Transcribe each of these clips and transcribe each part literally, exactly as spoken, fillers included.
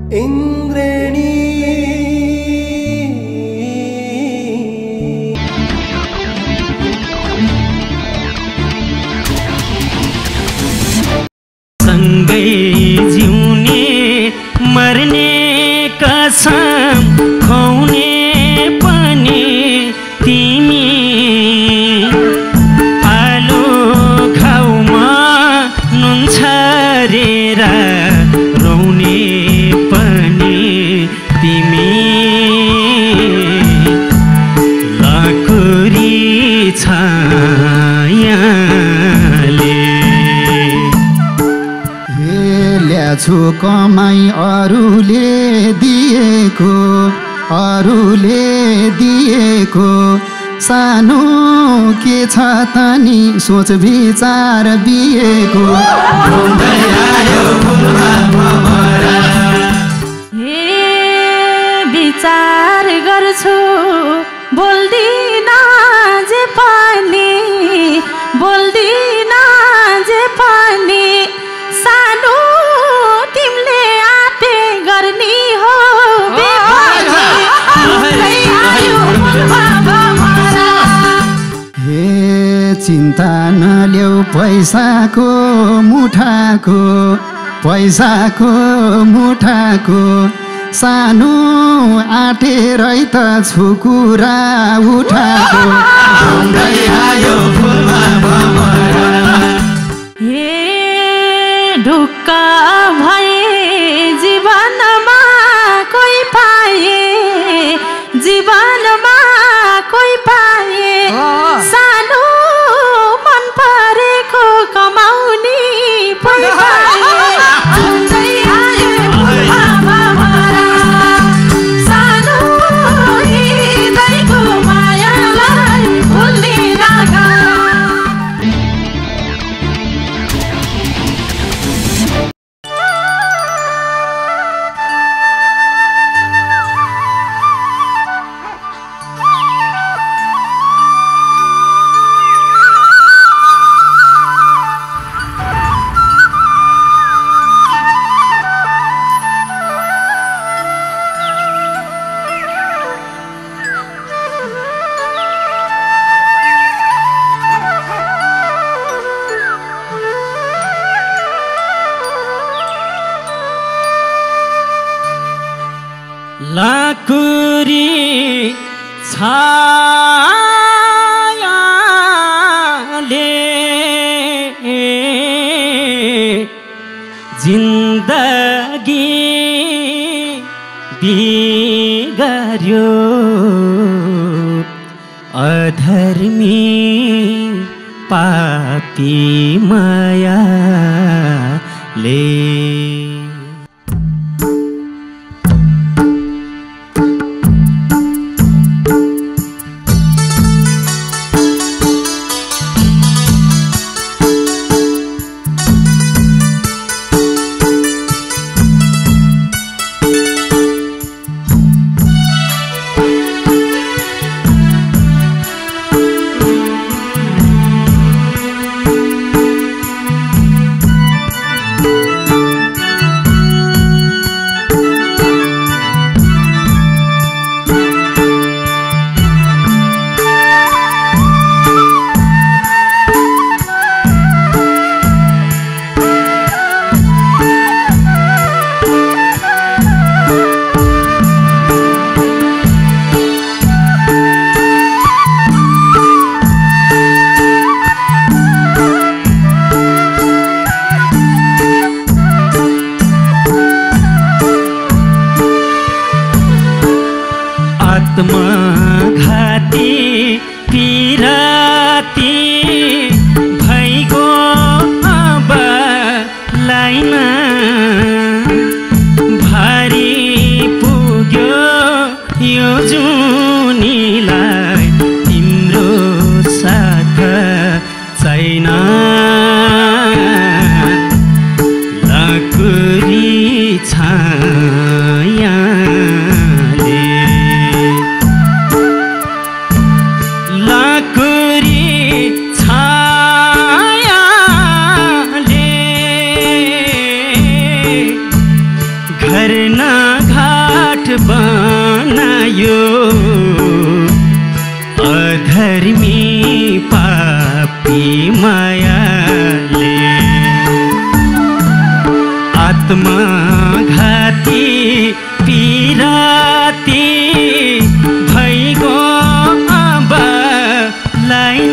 इन्द्रेणी सँगै जिउने मर्ने कसम खुवाउने पनि तिमी आलो घाउमा नुन छरेर रोउने पनि तिमी लाकुरी छायाले छु कमाई अरूले दिएको अरूले दिएको सानो के छ त नि सोच विचार बिएको हे विचार गर्छु बोल्दिन जे पनि बोल्दिन जे पनि सानो तिमीले आटे गर्ने हो हे चिन्ता नल्याउ पैसाको मुठाको पैसाको मुठाको सानो आटेरै त छु कुरा उठाको हे ढुक्क भए जीवनमा कोही पाए जीवनमा कोही पाए सानो मन परेको कमाउने सानो हृदयको मायालाई भुल्दिन लाकुरी छायाले जिन्दगी बिगार्यो अधर्मी पापी मायाले आत्मघाती पिराती भइगो अब लाइन भारी पुग्यो यो जुनीलाई तिम्रो साथ छैन लाकुरी छाया घर न घाट बनायो अधर्मी पापी मायाले आत्मघाती पिराती भइगो अब लाइन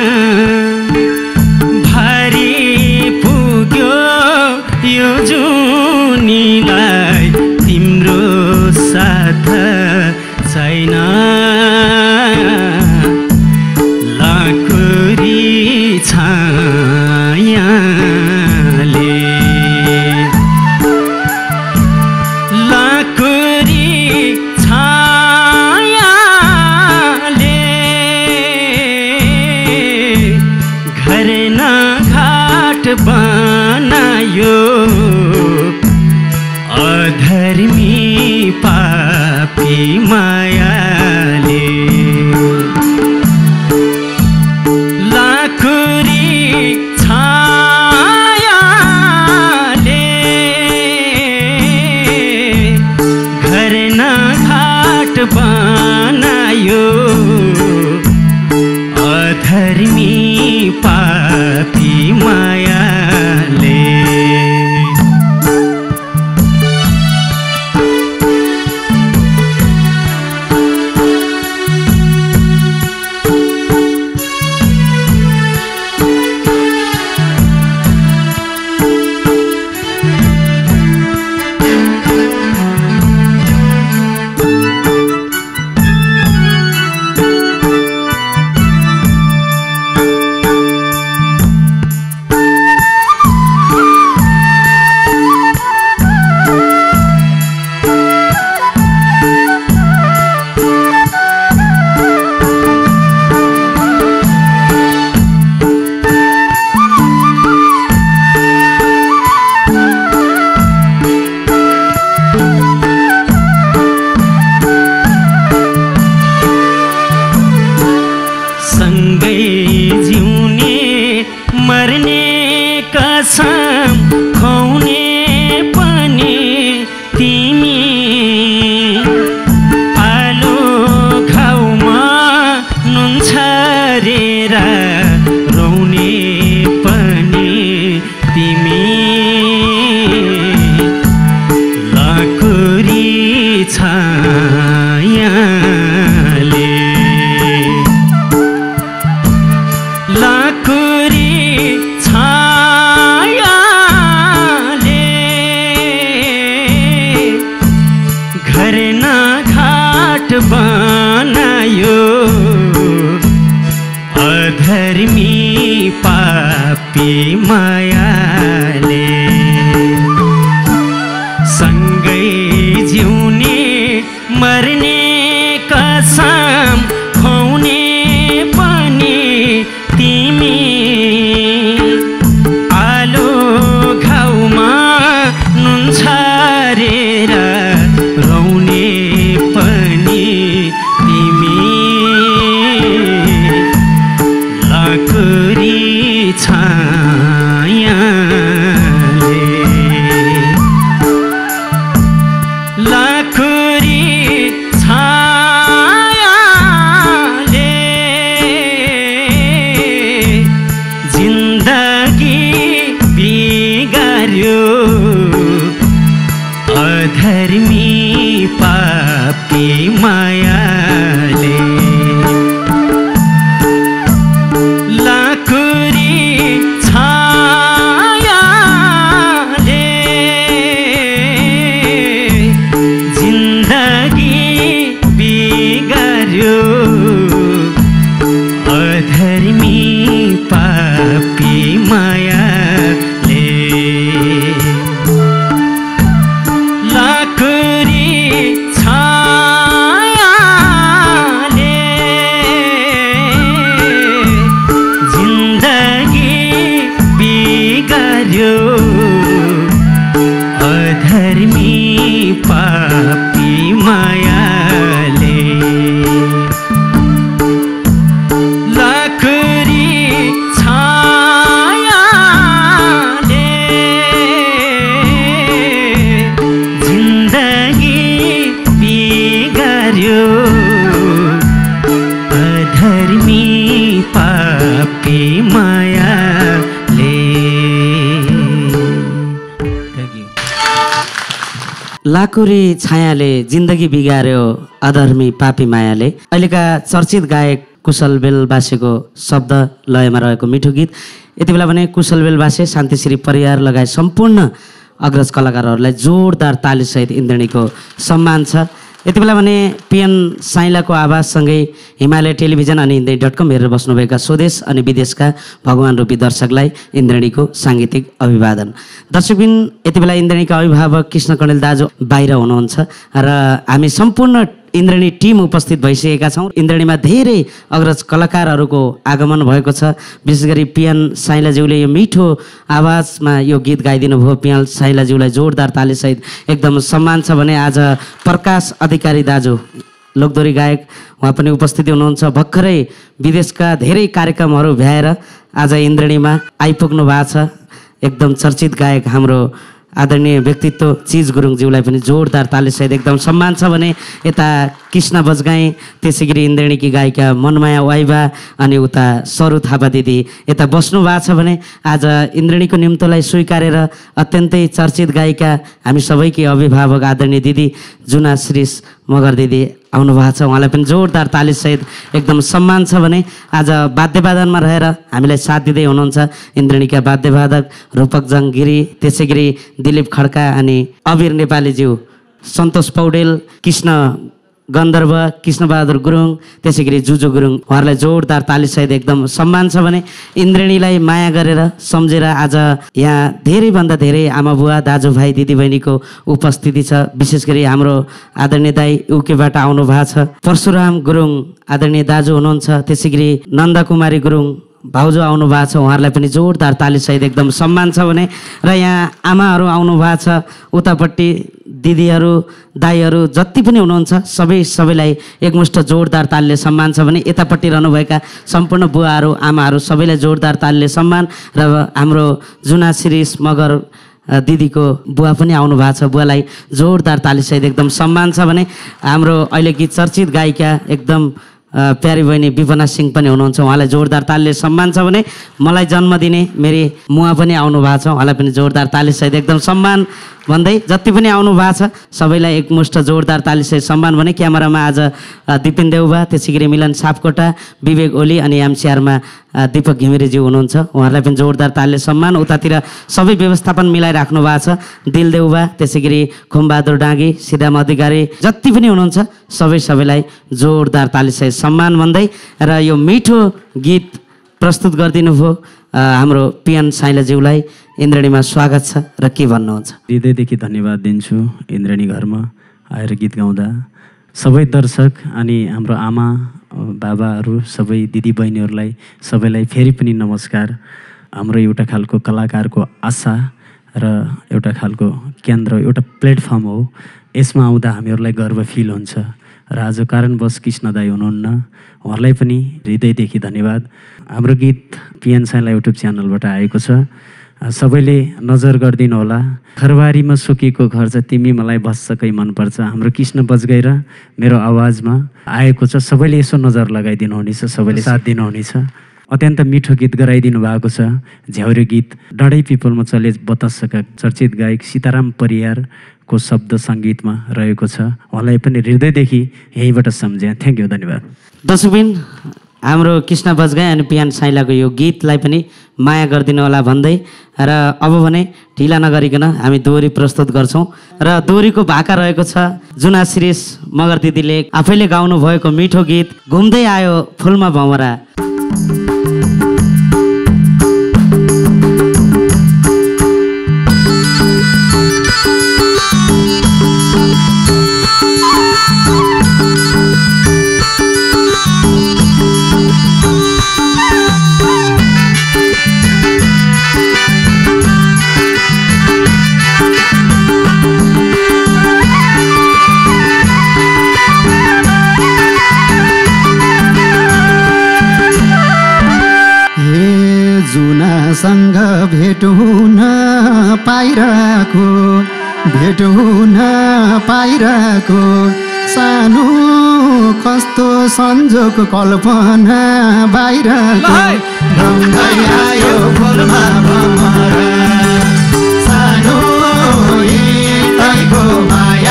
भारी पुग्यो यो जुनीलाई तिम्रो साथ छैन लाकुरी छायाले लाकुरी छायाले घर न घाट बनायो अधर्मी पापी मायाले लाकुरी छायाले घर न घाट बनायो अधर्मी पापी मायाले कसम खुवाउने पनि तिमी आलो घाउमा नुन छरेर रोउने पनि तिमी लाकुरी छायाले लाकुरी घर न घाट बनायो अधर्मी पापी मायाले सँगै जिउने मर्ने कसम खुवाउने पनि तिमी आलो घाउमा नुन छरेर रोउने पनि तिमी लाकुरी छायाले लाकुरी छायाले जिन्दगी बिगार्यो अधर्मी पापी मायाले लाकुरी छायाले जिन्दगी बिगार्यो अधर्मी पापी मायाले लाकुरी छायाले जिन्दगी बिगार्यो अधर्मी पापी मायाले लाकुरी छायाले जिन्दगी लाकुरी छायाले जिन्दगी बिगार्यो अधर्मी पापी मायाले। अहिलेका चर्चित गायक कुशल बेलबासेको शब्द लयमा रहेको मिठो गीत। यति बेला भने कुशल बेलबासे, शान्तिश्री परियार लगायत सम्पूर्ण अग्रज कलाकारहरूलाई जोरदार तालीसहित इन्द्रणीको सम्मान छ। यति बेला भने पिएन साइलाको आवाजसँगै हिमालय टेलिभिजन अनि इन्द्रणी डट कम हेरेर बस्नुभएका स्वदेश अनि विदेशका भगवान रूपी दर्शकलाई इन्द्रणीको साङ्गीतिक अभिवादन। दर्शकबिन, यति बेला इन्द्रणीका अभिभावक कृष्ण कणेल दाजु बाहिर हुनुहुन्छ र हामी सम्पूर्ण इन्द्रणी टिम उपस्थित भइसकेका छौँ। इन्द्रणीमा धेरै अग्रज कलाकारहरूको आगमन भएको छ। विशेष गरी पिएन साइलाज्यूले यो मिठो आवाजमा यो गीत गाइदिनु भयो। पिएन साइलाज्यूलाई जोरदार तालीसहित एकदम सम्मान छ भने आज प्रकाश अधिकारी दाजु लोकदोरी गायक, उहाँ पनि उपस्थिति हुनुहुन्छ। भर्खरै विदेशका धेरै कार्यक्रमहरू भ्याएर आज इन्द्रणीमा आइपुग्नु भएको छ। एकदम चर्चित गायक हाम्रो आदरणीय व्यक्तित्व चिज गुरुङज्यूलाई पनि जोरदार तालीसहित एकदम सम्मान छ भने यता कृष्ण बजगाई, त्यसै गरी इन्द्रणीकी गायिका मनमाया वाइबा अनि उता सरू थापा दिदी यता बस्नु भएको छ भने आज इन्द्रणीको निम्तोलाई स्वीकारेर अत्यन्तै चर्चित गायिका हामी सबैकी अभिभावक आदरणीय दिदी जुना श्रीष मगर दिदी आउनु भएको छ। उहाँलाई पनि जोरदार तालीसहित एकदम सम्मान छ भने आज वाद्यवादनमा रहेर हामीलाई साथ दिँदै हुनुहुन्छ इन्द्रणीका वाद्यवादक रूपकजङ गिरी, त्यसै गरी दिलीप खड्का अनि अबिर नेपालीज्यू, सन्तोष पौडेल, कृष्ण गन्धर्व, कृष्णबहादुर गुरुङ, त्यसै गरी जुजु गुरुङ, उहाँहरूलाई जोरदार तालीसहित एकदम सम्मान छ भने इन्द्रणीलाई माया गरेर सम्झेर आज यहाँ धेरैभन्दा धेरै आमा बुवा दाजुभाइ दिदीबहिनीको उपस्थिति छ। विशेष गरी हाम्रो आदरणीय दाई युकेबाट आउनु भएको छ, परशुराम गुरुङ आदरणीय दाजु हुनुहुन्छ, त्यसै गरी नन्दा कुमारी गुरुङ भाउजू आउनु भएको छ। उहाँहरूलाई पनि जोरदार तालीसहित एकदम सम्मान छ भने र यहाँ आमाहरू आउनु भएको छ, उतापट्टि दिदीहरू दाईहरू जति पनि हुनुहुन्छ सबै सबैलाई एकमुष्ट जोरदार तालीले सम्मान छ भने यतापट्टि रहनुभएका सम्पूर्ण बुवाहरू आमाहरू सबैलाई जोरदार तालीले सम्मान र हाम्रो जुना शिरीष मगर दिदीको बुवा पनि आउनु भएको छ, बुवालाई जोरदार तालीसहित एकदम सम्मान छ भने हाम्रो अहिलेकी चर्चित गायिका एकदम प्यारी बहिनी विपना सिंह पनि हुनुहुन्छ, उहाँलाई जोरदार तालीले सम्मान छ भने मलाई जन्म दिने मेरी मुवा पनि आउनु भएको छ, उहाँलाई पनि जोरदार तालीसहित एकदम सम्मान भन्दै जति पनि आउनु भएको छ सबैलाई एकमुष्ट जोरदार तालीसहित सम्मान भने क्यामेरामा आज दिपेन देउबा, त्यसै गरी मिलन सापकोटा, विवेक ओली अनि एमसिआरमा दीपक घिमिरेज्यू हुनुहुन्छ, उहाँहरूलाई पनि जोरदार तालीले सम्मान। उतातिर सबै व्यवस्थापन मिलाइराख्नु भएको छ, दिल देउबा, त्यसै गरी खुमबहादुर डाँगी, सिद्धाम अधिकारी जति पनि हुनुहुन्छ सबै सबैलाई जोरदार तालीसहित सम्मान भन्दै र यो मिठो गीत प्रस्तुत गरिदिनु भयो हाम्रो पिएन साइलाज्यूलाई। इन्द्रणीमा स्वागत छ र के भन्नुहुन्छ? हृदयदेखि धन्यवाद दिन्छु इन्द्रणी घरमा आएर गीत गाउँदा सबै दर्शक अनि हाम्रो आमा बाबाहरू सबै दिदीबहिनीहरूलाई सबैलाई फेरि पनि नमस्कार। हाम्रो एउटा खालको कलाकारको आशा र एउटा खालको केन्द्र, एउटा प्लेटफर्म हो, यसमा आउँदा हामीहरूलाई गर्व फिल हुन्छ र आज कारणवश कृष्ण दाई हुनुहुन्न, उहाँलाई पनि हृदयदेखि धन्यवाद। हाम्रो गीत पिएन साइला युट्युब च्यानलबाट आएको छ, सबैले नजर गरिदिनु होला। खरबारीमा सुकेको घर छ तिमी मलाई बस्छकै मनपर्छ, हाम्रो कृष्ण बजगाई र मेरो आवाजमा आएको छ, सबैले यसो नजर लगाइदिनु हुनेछ, सबैले साथ दिनुहुनेछ। अत्यन्त मिठो गीत गराइदिनु भएको छ, झ्याउरे गीत डढै पिपलमा चले बतासका चर्चित गायक सीताराम परियारको शब्द सङ्गीतमा रहेको छ, उहाँलाई पनि हृदयदेखि यहीँबाट सम्झेँ। थ्याङ्क यू, धन्यवाद। दर्शकबिन, हाम्रो कृष्ण बजगाई अनि पिएन साइलाको यो गीतलाई पनि माया गरिदिनु होला भन्दै र अब भने ढिला नगरिकन हामी दोहोरी प्रस्तुत गर्छौँ र दोहोरीको भाका रहेको छ जुना शिरीष मगर दिदीले आफैले गाउनु भएको मिठो गीत घुम्दै आयो फुलमा भँवरा। सँग भेट हुन पाइरहेको भेट हुन पाइरहेको सानो कस्तो संजोग कल्पना बाहिरको ढङ्गै आयो फुलमा भमरा सानो हृदयको माया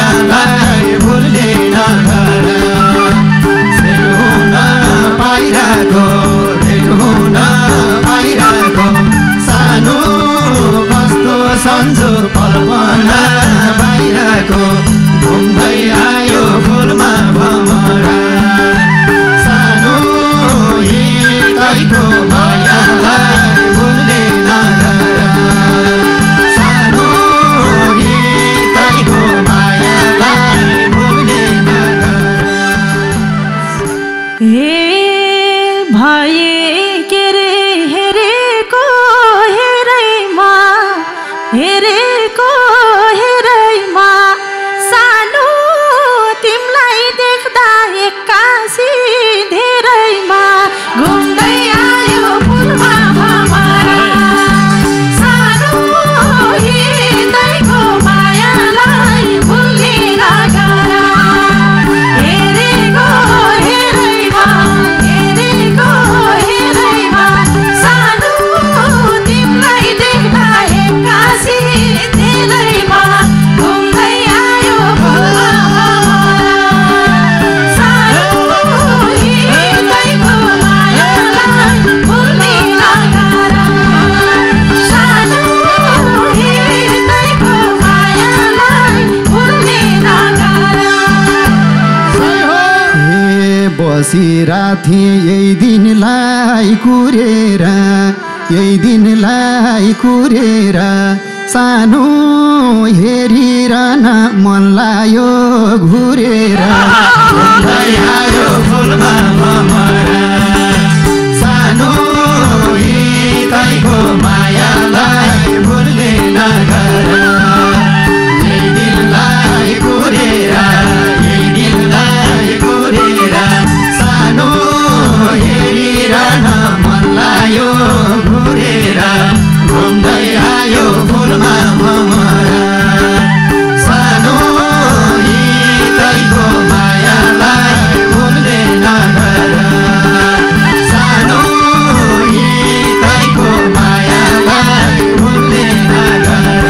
एक्कासी धेरैमा घुम्दै आयो फुलमा भमरा सानो हृदयको मायालाई भुल्ने नगर हेरेको हेरैमा हेरेको हेरैमा सानो तिमीलाई देख्दा एक्कासी धेरैमा घुम्दै आयो फुलमा बसिराथे यही दिनलाई कुरेर यही दिनलाई कुरेर सानो हेरिरहन मन लाग्यो घुरेर आयो फुलमा भमरा सानो हृदयको मायालाई भुल्ने नगर यही दिनलाई कुरेर यही दिनलाई कुरेर सानो हेरिरहन मन लाग्यो घुरेर घुम्दै आयो फुलमा भमरा सानो हृदयको मायालाई भुल्ने नगर सानो हृदयको मायालाई भुल्ने नगर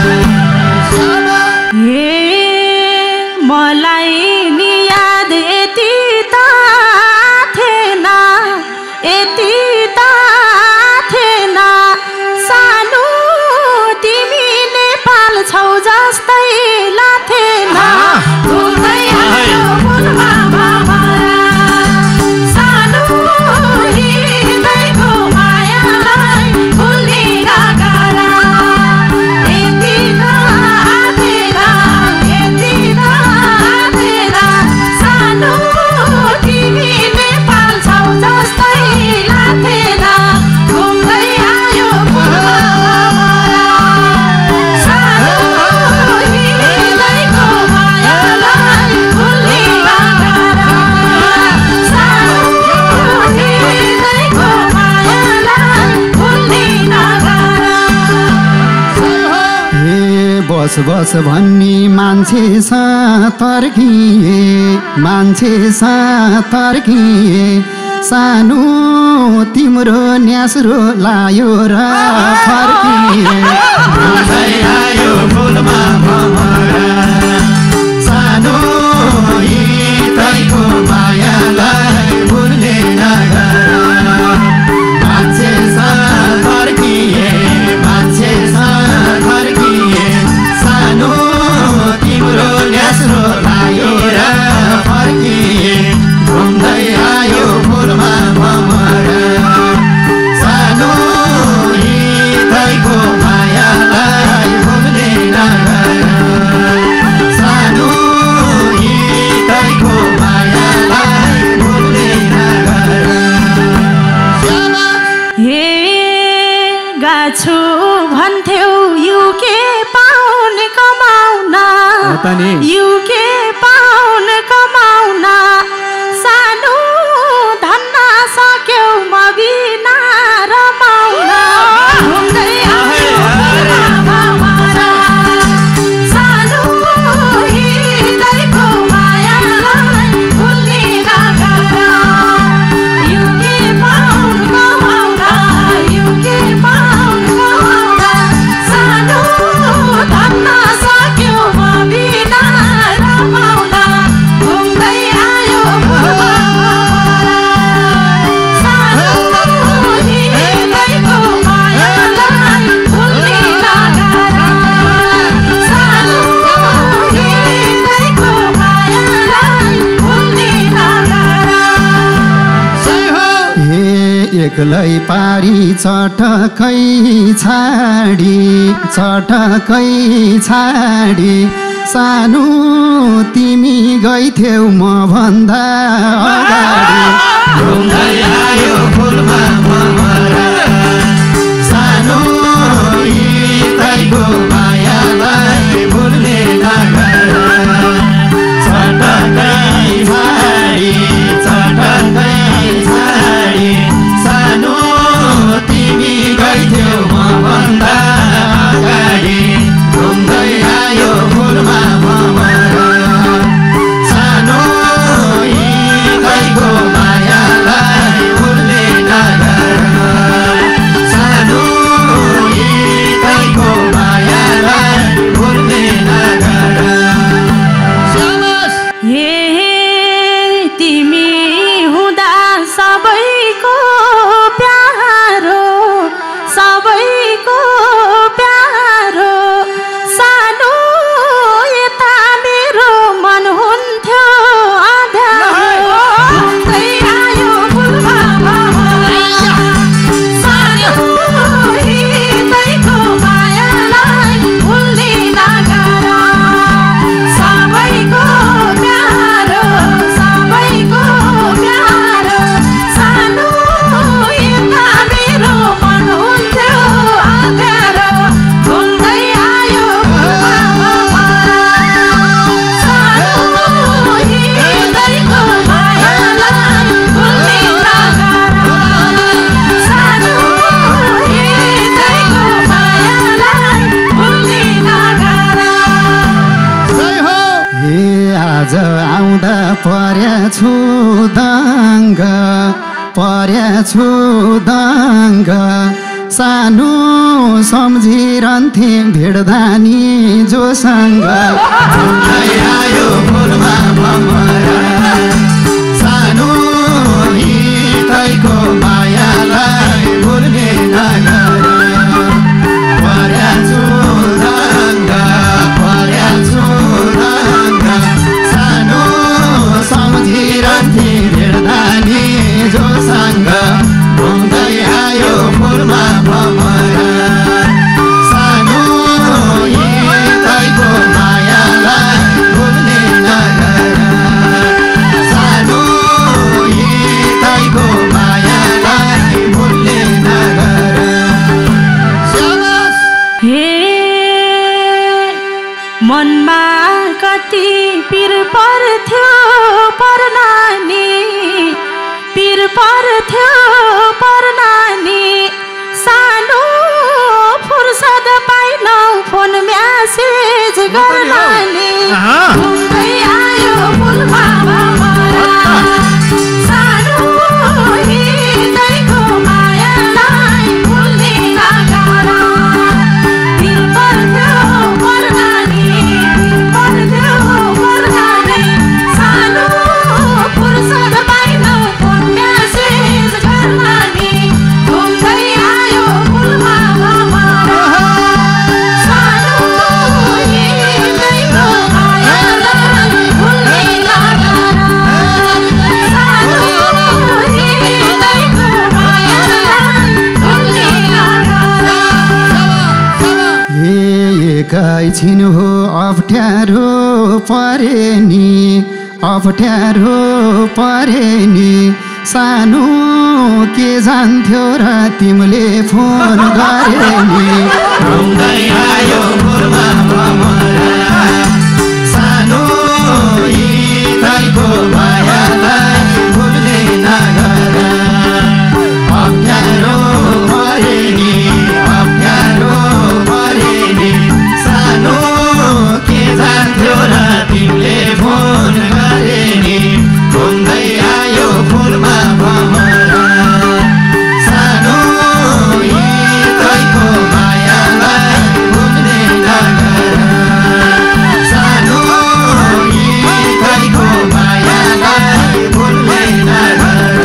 हे मलाई नि याद यति त थिएन यति त थिएन सानो तिमी नेपाल छौ जस्तै लाथेन घुम्दै आयो फुलमा भमरा सानो हृदयको मायालाई भुल्ने नगर यति त थिएन यति त थिएन सानो तिमी नेपाल छौ जस्तै लाथेन घुम्दै आयो फुलमा भमरा सानो हृदयको मायालाई भुल्ने नगर सानो हृदयको मायालाई भुल्ने नगर हे बस बस भन्ने मान्छे सा तर्किए मान्छे सा तर्किए सानो तिम्रो न्यास्रो लायो र फर्किए घुम्दै आयो फुलमा भमरा सानो हृदयको मायालाई भुल्ने नगर मान्छे सा फर्किए मान्छे सा फर्किए सानो तिम्रो न्यास्रो लायो र फर्किए घुम्दै आयो फुलमा भमरा सानो हृदयको मायालाई भुल्ने नगर सानो हृदयको मायालाई भुल्ने नगर हे गाछु भन्थ्यौ युके पाउन कमाउन युके पाउन कमाउन सानो धन्न सक्यौ म बिना रमाउन घुम्दै आयो फुलमा भमरा सानो हृदयको मायालाई भुल्ने नगर युके पाउन कमाउन युके पाउन कमाउन सानो धन्न सक्यौ म बिना रमाउन घुम्दै आयो फुलमा भमरा सानो हृदयको मायालाई भुल्ने नगर सानो हृदयको मायालाई भुल्ने नगर हे एक्लै पारी चटकै छाडी चटकै छाडी सानो तिमी गइथ्यौ म भन्दा अगाडि घुम्दै आयो फुलमा भमरा सानो हृदयको मायालाई भुल्ने नगर चटकै छाडी पर्या छु दङ्ग पर्या छु दङ्ग सानो सम्झिरहन्थे भेट्दानी जोसँग आयो फुलमा भमरा सानो हितैको मायालाई भुल्ने नगर पर्या छु दङ्ग पर्या छु दङ्ग सानो सम्झिरहन्थे भेट्दानी जोसँग घुम्दै आयो फुलमा भमरा सानो हितैको मायालाई भुल्ने नगर सानो हितैको मायालाई भुल्ने नगर हे मनमा कति पिर पर्थ्यो परनानी पिर पर्थ्यो परनानी सानो फुर्सद पाइनौ फोन म्यासेज गर्नानी घुम्दै आयो फुलमा भमरा सानो हितैको मायालाई भुल्ने नगर पिर पर्थ्यो परनानी पिर पर्थ्यो परनानी सानो फुर्सद पाइनौ फोन म्यासेज गर्नानी घुम्दै आयो फुलमा भमरा सानो हितैको मायालाई भुल्ने नगर सानो हितैको मायालाई भुल्ने नगर हे एकैछिन हो अप्ठ्यारो परे नि अप्ठ्यारो परे नि सानो के जान्थ्यो र तिमीले फोन गरे नि घुम्दै आयो फुलमा भमरा सानो हितैको मायालाई भुल्ने नगर अप्ठ्यारो परे नि अप्ठ्यारो परे नि सानो के जान्थ्यो र तिमीले फोन गरे नि घुम्दै आयो फुलमा भमरा सानो हितैको मायालाई भुल्ने नगर सानो हितैको मायालाई भुल्ने नगर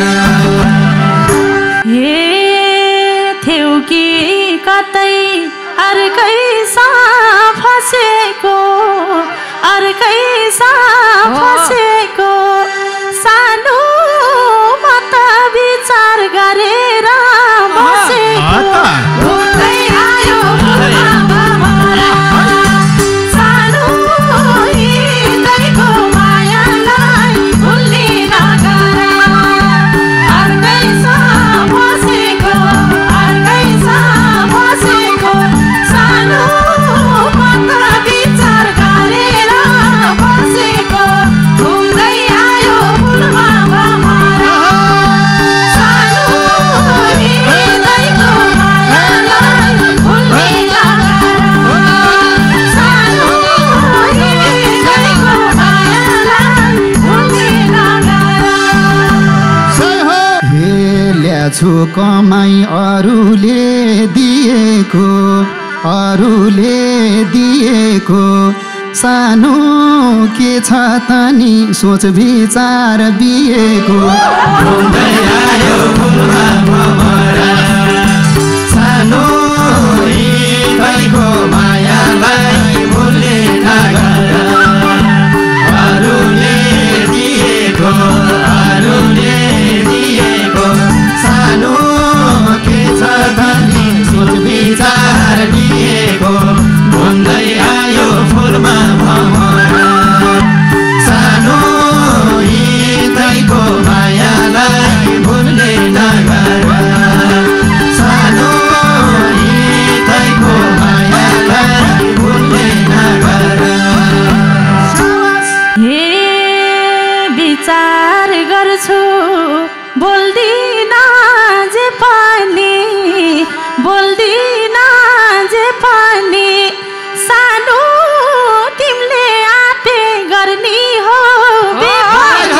हे थियौ कि कतै अर्कै साथ फसेको अर्कै साथ फसेको सानो म त विचार गरेर बसेको घुम्दै आयो फुलमा भमरा सानो हितैको मायालाई भुल्ने नगर अर्कै साथ फसेको अर्कै साथ फसेको सानो म त विचार गरेर बसेको घुम्दै आयो फुलमा भमरा सानो हितैको मायालाई भुल्ने नगर सानो हितैको मायालाई भुल्ने नगर हे ल्याछु कमाई अरूले दिएको अरूले दिएको सानो के छ त नि सोच विचार बिएको घुम्दै आयो फुलमा भमरा सानो हितैको मायालाई भुल्ने नगर अरूले दिएको अरूले दिएको सानो के छ त नि सोच विचार बिएको घुम्दै आयो फुलमा भमरा सानो हितैको मायालाई भुल्ने नगर सानो हितैको मायालाई भुल्ने नगर हे विचार गर्छु बोल्दिन जे पनि बोल्दिन जे पनि सानो तिमीले आटे गर्ने हो बेफाइदा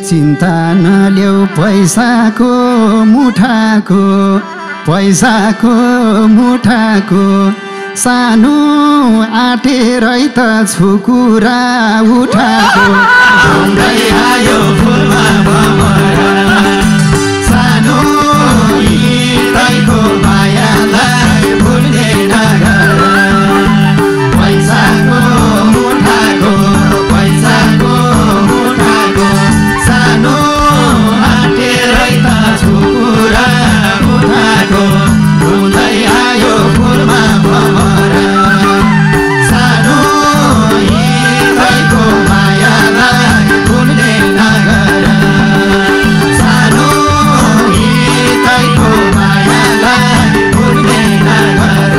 चिन्ता नल्याउ पैसाको मुठाको पैसाको मुठाको सानो आँटेरै त छुकुरा उठाको आउँदै आयो फुलमा भमरा सानो हृदयको मायालाई भुल्ने नगर पैसाको मुठाको पैसाको मुठाको सानो आँटेरै त छुकुरा उठाको आउँदै आयो फुलमा भमरा सानो हृदयको मायालाई भुल्ने नगर सानो हृदयको मायालाई भुल्ने नगर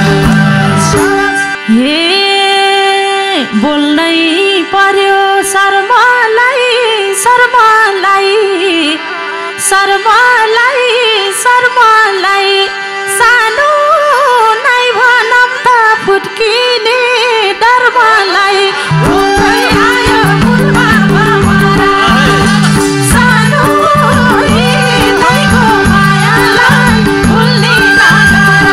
हे बोल्नै पर्यो शर्मालाई शर्मालाई शर्मालाई शर्मालाई सानो नै भनौँ त फुट्किने डरमालाई आउँदै आयो फुलमा भमरा सानो हृदयको मायालाई भुल्ने नगर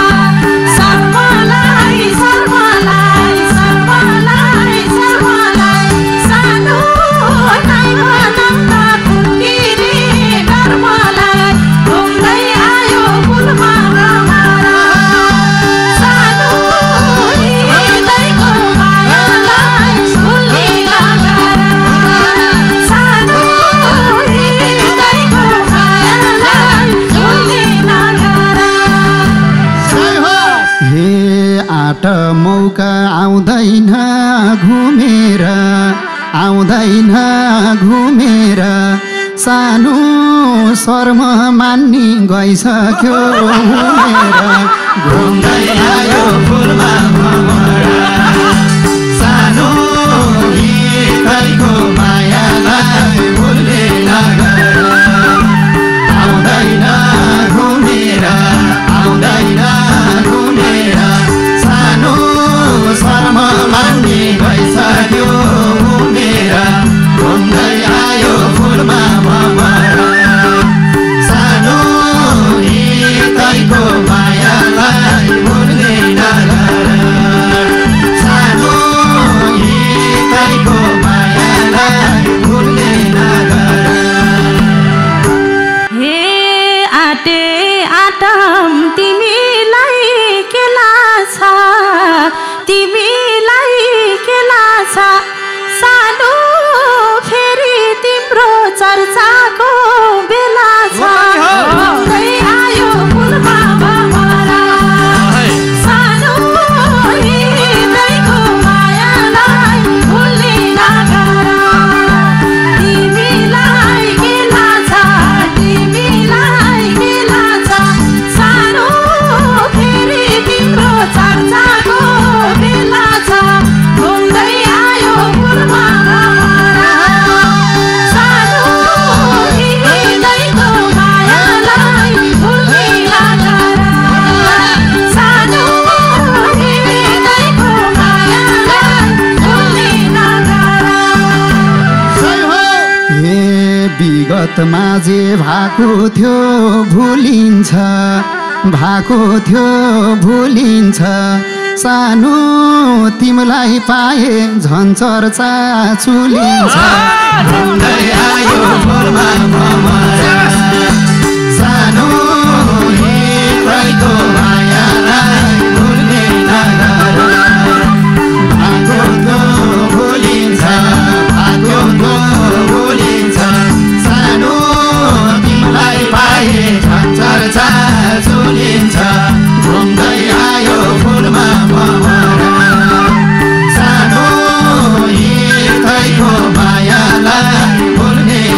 शर्मालाई शर्मालाई शर्मालाई शर्मालाई सानो नै भनौँ त फुट्किने डरमालाई आउँदै आयो फुलमा भमरा सानो हृदयको मायालाई भुल्ने नगर सानो हृदयको मायालाई भुल्ने नगर हे आट मौका आउँदैन घुमेर आउँदैन घुमेर सानो शर्म मान्ने गइसक्यो उमेर घुम्दै आयो फुलमा भमरा सानो हृदयको मायालाई भुल्ने नगर आउँदैन घुमेर आउँदैन घुमेर सानो शर्म मान्ने गइसक्यो उमेर घुम्दै आयो फुलमा भमरा सानो हृदयको मायालाई भुल्ने नगर सानो हृदयको मायालाई भुल्ने नगर हे आटे आटम तिमीलाई के लाग्छ तिमीलाई के लाग्छ सानो फेरि तिम्रो चर्चाको बेला छ आउँदै आयो फुलमा भमरा सानो हृदयको मायालाई भुल्ने नगर तिमीलाई के लाग्छ तिमीलाई के लाग्छ सानो फेरि तिम्रो चर्चाको बेला छ आउँदै आयो फुलमा भमरा सानो हृदयको मायालाई भुल्ने नगर सानो हृदयको मायालाई भुल्ने नगर हे विगतमा जे भएको थियो भुलिन्छ भएको थियो भुलिन्छ सानो तिमीलाई पाए झन् चर्चा चुलिन्छ आउँदै आयो फुलमा भमरा सानो हृदयको मायालाई भुल्ने नगर भएको थियो भुलिन्छ भएको थियो भुलिन्छ सानो तिमीलाई पाए झन् चर्चा चुलिन्छ घुम्दै आयो फुलमा भमरा सानो हृदयको मायालाई भुल्ने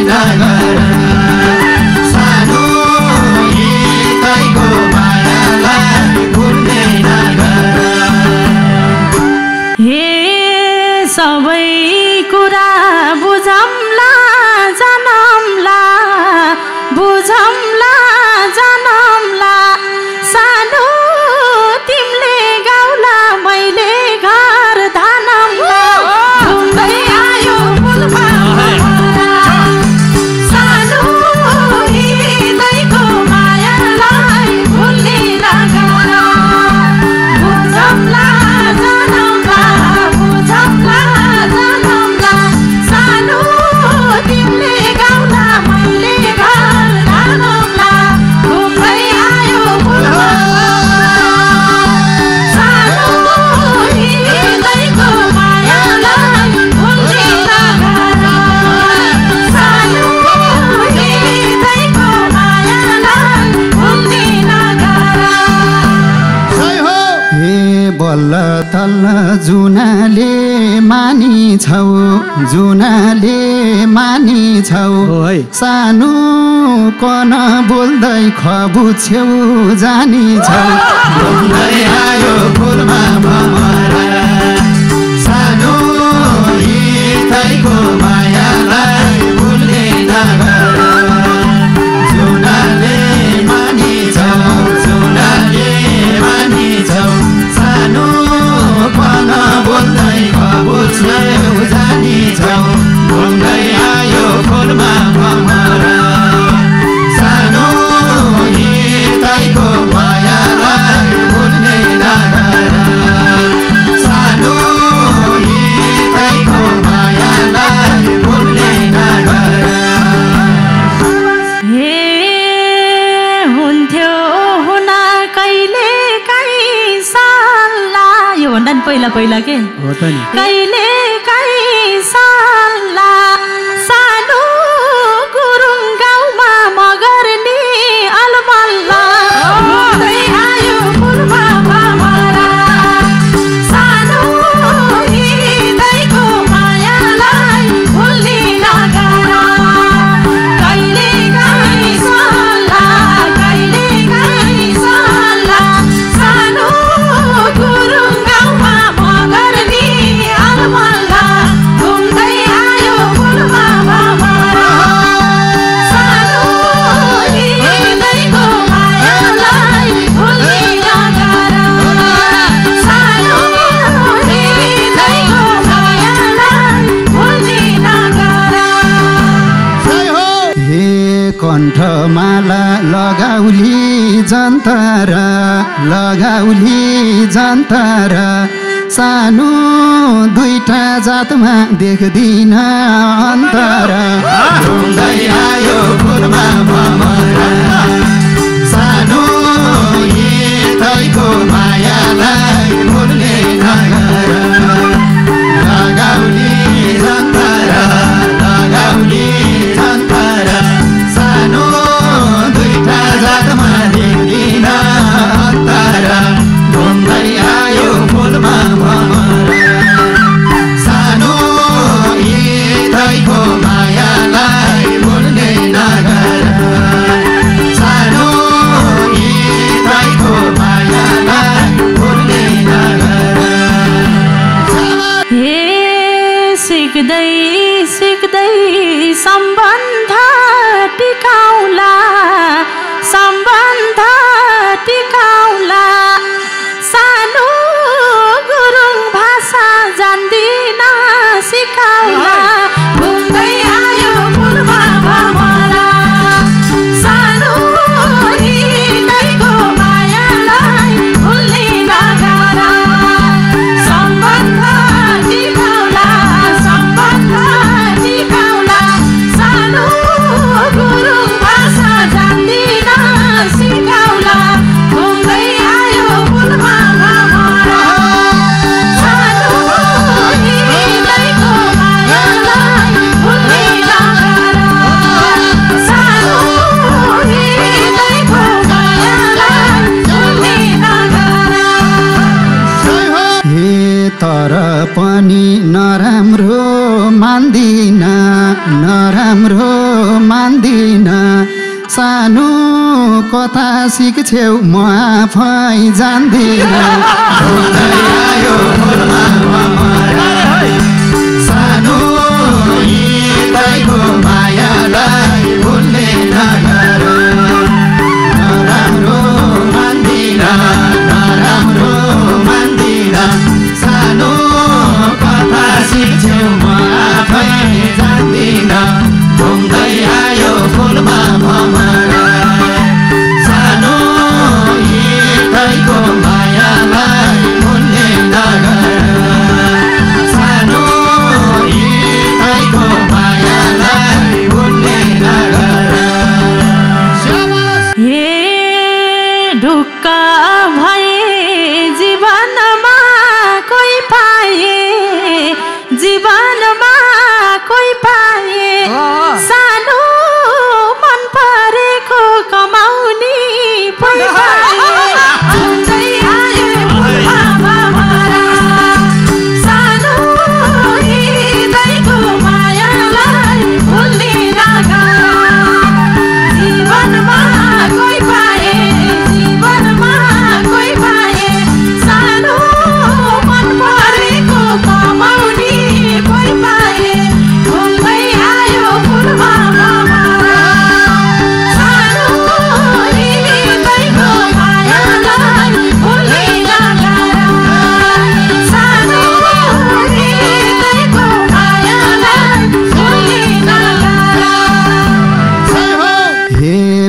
बल्ल जुनाले मानिछौ जुनाले मानिछौ सानो कन बोल्दै खबुछ्यौ जानिछौ घुम्दै आयो फुलमा भमरा सानो हितैको मायालाई भुल्ने नगर जुनाले मानिछौ जुनाले मानिछौ सानो कन बोल्दै खबुछ्यौ जानिछौ घुम्दै आयो फुलमा भमरा सानो हितैको मायालाई भुल्ने नगर सानो हितैको मायालाई भुल्ने नगर हे हुन्थ्यो हुन कहिले काहीँ साल्ला यो भन्दा नि पहिला पहिला के हो त नि कहिले काहीँ साल्ला सानो गुरुङ गाउँमा मगर्ने अलमल्ला घुम्दै आयो फुलमा भमरा सानो हितैको मायालाई भुल्ने नगर कहिले काहीँ साल्ला कहिले काहीँ साल्ला सानो गुरुङ गाउँमा मगर्ने अलमल्ला घुम्दै आयो फुलमा भमरा सानो हितैको मायालाई भुल्ने नगर सानो हितैको मायालाई भुल्ने नगर हे कण्ठमाला लगाउली जन्तर लगाउली जन्तर सानो दुईटा जातमा देख्दिन अन्तर घुम्दै आयो फुलमा भमरा सानो हितैको मायालाई भुल्ने नगर लगाउली जन्तर लगाउली जन्तर सानो दुईटा जातमा देख्दिन अन्तर घुम्दै आयो फुलमा भमरा सानो हितैको मायालाई भुल्ने नगर सानो हितैको मायालाई भुल्ने नगर हे सिक्दै सिक्दै सम्बन्ध टिकाउला सम्बन्ध टिकाउला सानो गुरुङ भाषा जान्दिन सिकाउला घुम्दै आयो फुलमा भमरा सानो हितैको मायालाई भुल्ने नगर सम्बन्ध टिकाउला सम्बन्ध टिकाउला सानो गुरुङ भाषा जान्दिन सिकाउला घुम्दै आयो फुलमा भमरा सानो हितैको मायालाई भुल्ने नगर सानो हितैको मायालाई भुल्ने नगर हे तर पनि नराम्रो मान्दिन नराम्रो मान्दिन सानो कथा सिक्छेउ म आफै जान्दिन घुम्दै आयो फुलमा भमरा सानो हितैको मायालाई भुल्ने नगर नराम्रो मान्दिन नराम्रो मान्दिन सानो कथा सिक्छेउ म आफै जान्दिन घुम्दै आयो फुलमा भमरा सानो हितैको मायालाई भुल्ने नगर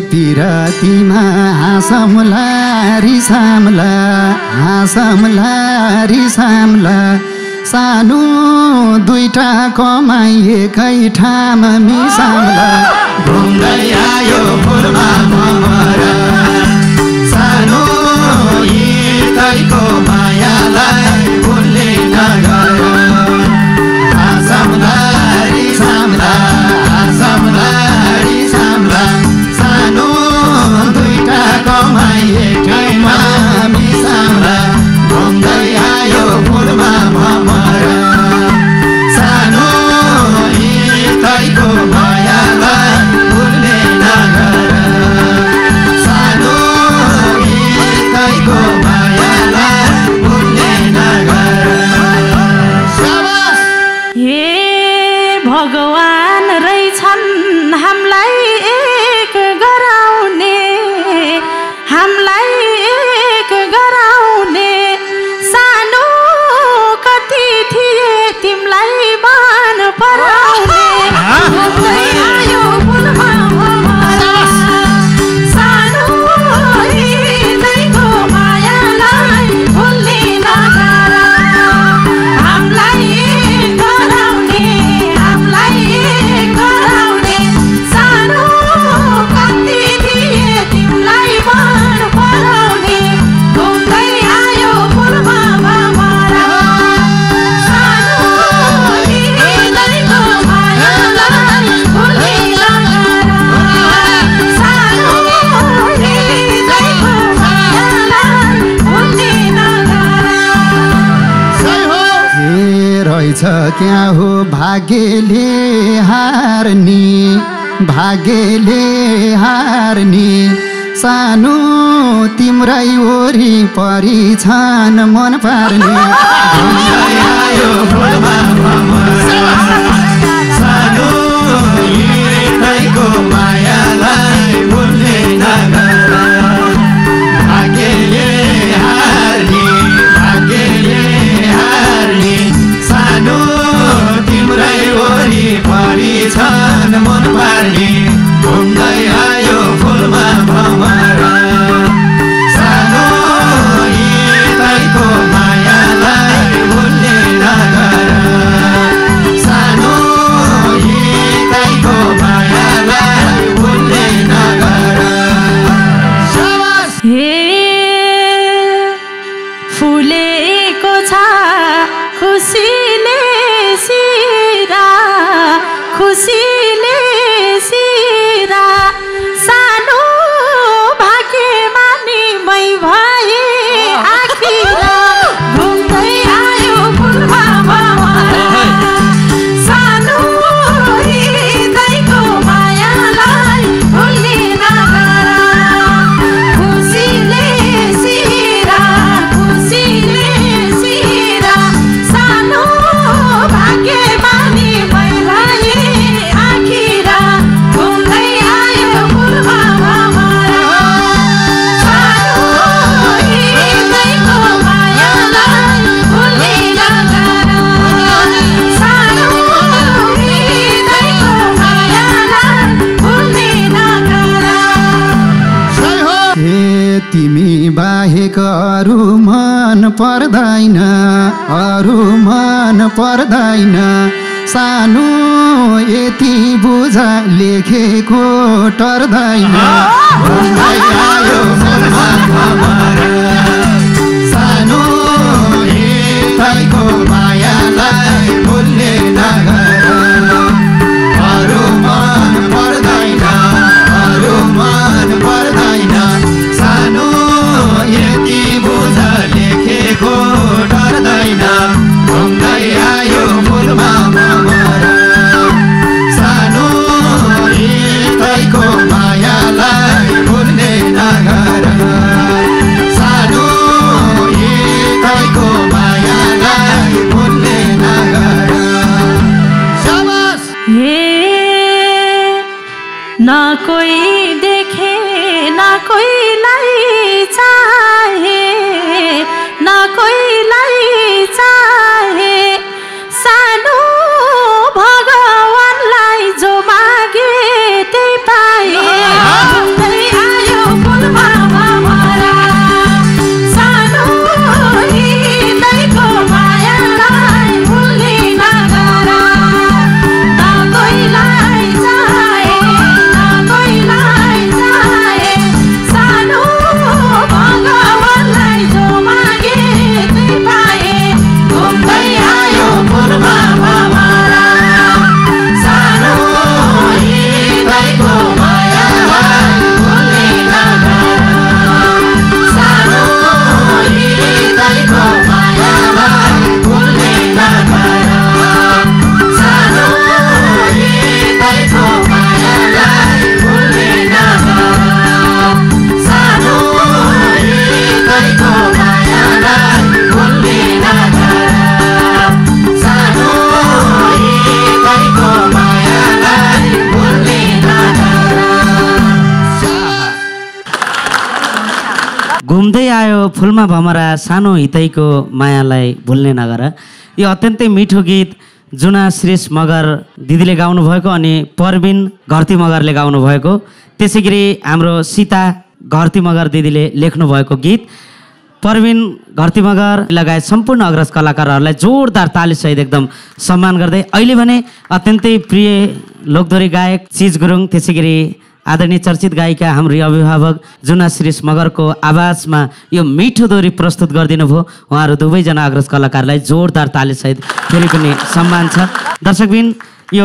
पिरतीमा हाँसौँला रिसाम्ला हाँसौँला रिसाम्ला सानो दुईटा कमाई एकै ठाम मिसाम्ला घुम्दै आयो फुलमा भमरा सानो हिर्दैको मायालाई भुल्ने नगर हाँसौँला रिसाम्ला हाँसौँला रिसाम्ला सानो दुईटा कमाई एकैमा मिसाम्ला घुम्दै आयो फुलमा भमरा सानो हिर्दैको मायालाई भुल्ने नगर सानो हिर्दैको मायालाई भुल्ने नगर हे भगवान रहेछन् हामीलाई एक गराउने हामीलाई एक गराउने सानो कति थिए तिमीलाई मान पराउने घुम्दै आयो फुलमा भमरा सानो हृदयको मायालाई भुल्ने नगर हामीलाई एक गराउने हामीलाई एक गराउने सानो कति थिए तिमीलाई मान पराउने घुम्दै आयो फुलमा भमरा सानो हृदयको मायालाई भुल्ने नगर सानो हृदयको मायालाई भुल्ने नगर ए रहेछ क्या हो भाग्यले हार्ने भाग्यले हार्ने सानो तिम्रै वरिपरि छन् मन पार्ने घुम्दै आयो फुलमा भमरा सानो हिर्दैको मायालाई भुल्ने नगर भाग्यले हार्ने भाग्यले हार्ने सानो तिम्रै वरिपरि छन् मन पार्ने घुम्दै आयो फुलमा भमरा सानो हिर्दैको मायालाई भुल्ने नगर सानो हिर्दैको मायालाई भुल्ने नगर हे फुलेको छ खुसीले सिरा खुसीले सिरा सानो भाग्यमानी मै भए आखिरा घुम्दै आयो फुलमा भमरा सानो हृदयको मायालाई भुल्ने नगर खुसीले सिरा खुसीले सिरा सानो भाग्यमानी मै भए आखिरा घुम्दै आयो फुलमा भमरा सानो हृदयको मायालाई भुल्ने नगर सानो हृदयको मायालाई भुल्ने नगर ए तिमी बाहेक अरू मन पर्दैन अरू मन पर्दैन सानो यति बुझ लेखेको टर्दैन घुम्दै आयो फुलमा भमरा सानो हृदयको मायालाई भुल्ने नगर अरू मन पर्दैन अरू मन पर्दैन सानो यति बुझ लेखेको डर्दैन घुम्दै आयो फुलमा भमरा सानो हृदयको मायालाई भुल्ने नगर सानो हृदयको मायालाई भुल्ने नगर हे न कोई देखे न कोईलाई चाहे न कोईलाई चाहे सानो भगवानलाई जो मागे त्यही पाए घुम्दै आयो फुलमा भमरा सानो हितैको मायालाई भुल्ने नगर। यो अत्यन्तै मिठो गीत जुना श्रेष मगर दिदीले गाउनुभएको अनि परबिन घरती मगरले गाउनुभएको, त्यसै गरी हाम्रो सीता घरती मगर दिदीले लेख्नुभएको गीत। परबिन घरती मगर लगायत सम्पूर्ण अग्रज कलाकारहरूलाई जोरदार तालीसहित एकदम सम्मान गर्दै अहिले भने अत्यन्तै प्रिय लोकदोरी गायक चिज गुरुङ, त्यसै गरी आदरणीय चर्चित गायिका हाम्रो अभिभावक जुना श्रेष मगरको आवाजमा यो मिठो दोहोरी प्रस्तुत गरिदिनु भयो। उहाँहरू दुवैजना अग्रज कलाकारलाई जोरदार तालीसहित फेरि पनि सम्मान छ। दर्शकबिन यो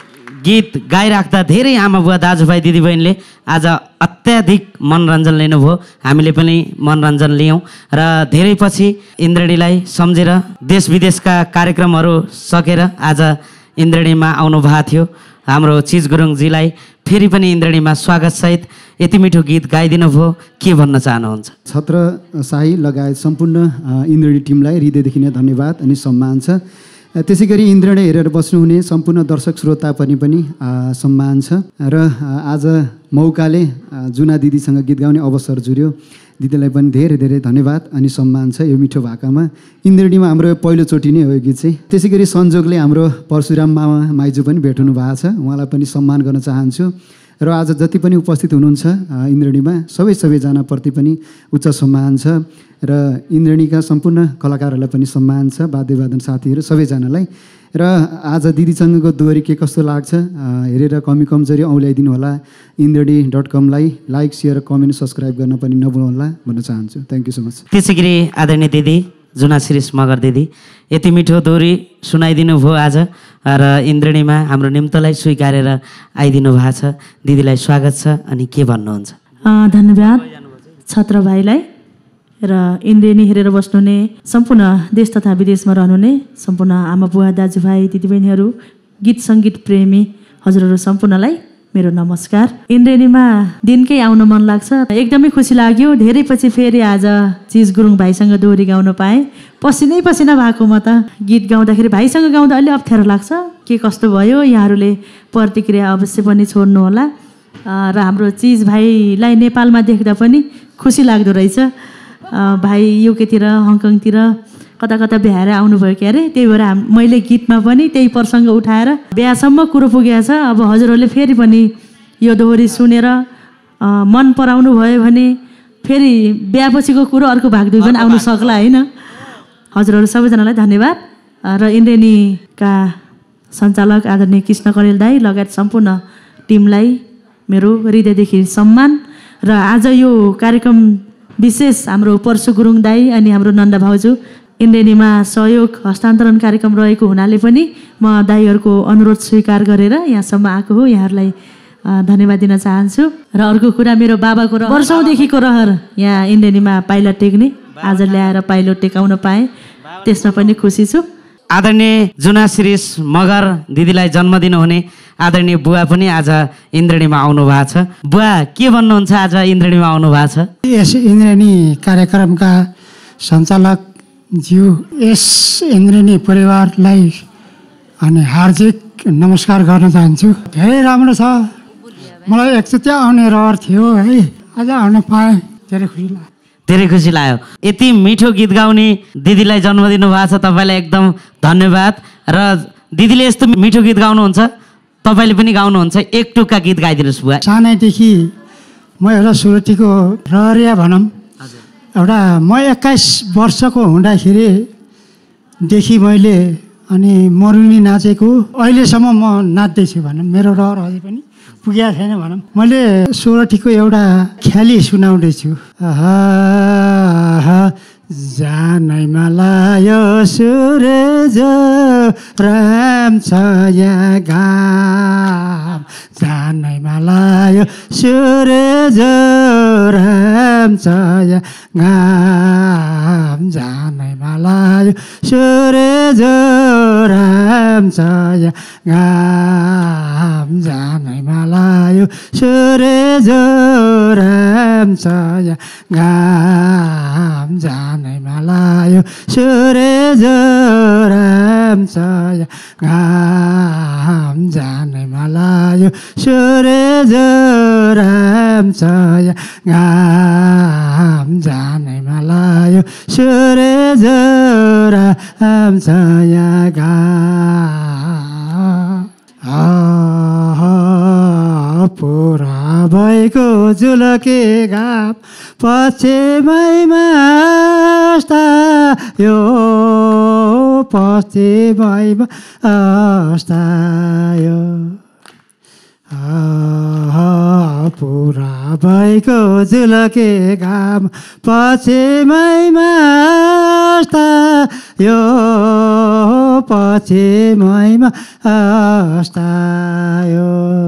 गीत गाइराख्दा धेरै आमा बुवा दाजुभाइ दिदीबहिनीले आज अत्याधिक मनोरञ्जन लिनुभयो, हामीले पनि मनोरञ्जन लियौँ र धेरै पछि इन्द्रेणीलाई सम्झेर देश विदेशका कार्यक्रमहरू सकेर आज इन्द्रेणीमा आउनु भएको थियो। हाम्रो चिज गुरुङजीलाई फेरि पनि इन्द्रेणीमा स्वागतसहित यति मिठो गीत गाइदिनु भयो, के भन्न चाहनुहुन्छ? छत्र शाही लगायत सम्पूर्ण इन्द्रेणी टिमलाई हृदयदेखि नै धन्यवाद अनि सम्मान छ। त्यसै गरी इन्द्रेणी हेरेर बस्नुहुने सम्पूर्ण दर्शक श्रोता पनि पनि सम्मान छ र आज मौकाले जुना दिदीसँग गीत गाउने अवसर जुर्यो। दिदीलाई पनि धेरै धेरै धन्यवाद अनि सम्मान छ यो मिठो भाकामा। इन्द्रेणीमा हाम्रो पहिलोचोटि नै हो यो गीत चाहिँ। त्यसै गरी संजोगले हाम्रो परशुराम मामा माइजू पनि भेट्नु भएको छ, उहाँलाई पनि सम्मान गर्न चाहन्छु। र आज जति पनि उपस्थित हुनुहुन्छ इन्द्रेणीमा सबै सबैजनाप्रति पनि उच्च सम्मान छ र इन्द्रेणीका सम्पूर्ण कलाकारहरूलाई पनि सम्मान छ, वाद्यवादन साथीहरू सबैजनालाई। र आज दिदीसँगको दोहोरी के कस्तो लाग्छ हेरेर कमी कमजोरी औल्याइदिनु होला। इन्द्रेणी डट कमलाई लाइक सेयर कमेन्ट सब्सक्राइब गर्न पनि नभुल्नुहोला भन्न चाहन्छु। Thank you so much. त्यसै गरी आदरणीय दिदी जुना श्रेष मगर दिदी यति मिठो दोहोरी सुनाइदिनु भयो आज र इन्द्रेणीमा हाम्रो निम्तलाई स्वीकारेर आइदिनु भएको छ। दिदीलाई स्वागत छ अनि के भन्नुहुन्छ? धन्यवाद छत्र भाइलाई र इन्द्रेणी हेरेर बस्नुहुने सम्पूर्ण देश तथा विदेशमा रहनुहुने सम्पूर्ण आमा बुवा दाजुभाइ दिदीबहिनीहरू, गीत सङ्गीत प्रेमी हजुरहरू सम्पूर्णलाई मेरो नमस्कार। इन्द्रेणीमा दिनकै आउन मन लाग्छ, एकदमै खुसी लाग्यो। धेरै पछि फेरि आज चिज गुरुङ भाइसँग दोहोरी गाउन पाएँ। पसिनै पसिना भएको म त गीत गाउँदाखेरि भाइसँग गाउँदा अलि अप्ठ्यारो लाग्छ। के कस्तो भयो यहाँहरूले प्रतिक्रिया अवश्य पनि छोड्नुहोला। र हाम्रो चिज भाइलाई नेपालमा देख्दा पनि खुसी लाग्दो रहेछ। भाइ युकेतिर हङकङतिर कता कता भ्याएर आउनुभयो के अरे, त्यही भएर हाम मैले गीतमा पनि त्यही प्रसङ्ग उठाएर बिहासम्म कुरो पुगेको छ। अब हजुरहरूले फेरि पनि यो दोहोरी सुनेर मन पराउनु भयो भने फेरि बिहापछिको कुरो अर्को भाग दुई पनि आउनु सक्ला होइन। हजुरहरू सबैजनालाई धन्यवाद र इन्द्रेणीका सञ्चालक आदरणीय कृष्ण करेल दाई लगायत सम्पूर्ण टिमलाई मेरो हृदयदेखि सम्मान। र आज यो कार्यक्रम विशेष हाम्रो परशु गुरुङ दाई अनि हाम्रो नन्दा भाउजू इन्द्रेणीमा सहयोग हस्तान्तरण कार्यक्रम रहेको हुनाले पनि म दाईहरूको अनुरोध स्वीकार गरेर यहाँसम्म आएको हो। यहाँहरूलाई धन्यवाद दिन चाहन्छु। र अर्को कुरा मेरो बाबाको र वर्षौँदेखिको रहर यहाँ इन्द्रेणीमा पाइला टेक्ने आज ल्याएर पाइलो टेकाउन पाएँ, त्यसमा पनि खुसी छु। आदरणीय जुना श्रेष मगर दिदीलाई जन्मदिन हुने आदरणीय बुवा पनि आज इन्द्रेणीमा आउनु भएको छ। बुवा के भन्नुहुन्छ आज इन्द्रेणीमा आउनु भएको छ? यस इन्द्रेणी कार्यक्रमका सञ्चालक ज्यू यस इन्द्रेणी परिवारलाई अनि हार्दिक नमस्कार गर्न चाहन्छु। धेरै राम्रो छ, मलाई एकचोटि आउने रहर थियो है, आज आउन पाएँ, धेरै खुसी लाग्यो। धेरै खुसी लाग्यो। यति मिठो गीत गाउने दिदीलाई जन्मदिनु भएको छ, तपाईँलाई एकदम धन्यवाद। र दिदीले यस्तो मिठो गीत गाउनुहुन्छ, तपाईँले पनि गाउनुहुन्छ, एक टुक्का गीत गाइदिनुहोस् बुवा। सानैदेखि म एउटा सुरतीको रहरिया भनौँ, एउटा म एक्काइस वर्षको हुँदाखेरिदेखि मैले अनि मरुनी नाचेको अहिलेसम्म म नाच्दैछु भनौँ, मेरो रहर अझै पनि पुगेको छैन भनौँ। मैले सोरठीको एउटा ख्याली सुनाउँदैछु। जानैमा लायो सूरज राम छ यहाँ घाम, जानैमा लायो सूरज राम छ यहाँ घाम, जानैमा लायो सूरज राम छ यहाँ घाम, जानैमा लायो सूरज राम छ यहाँ घाम, जानैमा लायो सूरज राम छ यहाँ घाम, जानैमा लायो सूरज राम छ यहाँ घाम, जान सूरज राम छाया घाम पुरा भएको झुलके घाम पश्चिमैमा अस्तायो पश्चिमैमा अस्तायो पुरा भएको झुलके घाम पश्चिमैमा अस्तायो पश्चिमैमा अस्तायो